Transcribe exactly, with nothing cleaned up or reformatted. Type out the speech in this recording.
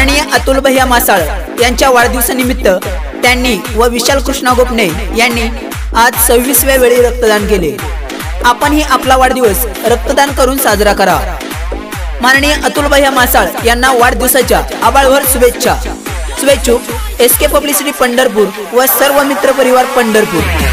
माननीय अतुल भैया मासाळ यांच्या वाढदिवसानिमित्त त्यांनी व विशाल कृष्णा गोपने यांनी आज सव्वीसव्या वेळी रक्तदान केले। आपणही आपला वाढदिवस रक्तदान करून साजरा करा। माननीय अतुल भैया मासाळ यांना वाढदिवसाच्या आभाळभर शुभेच्छा। शुभेच्छुक एस.क पब्लिसिटी पंढरपूर व सर्व मित्र परिवार पंढरपूर।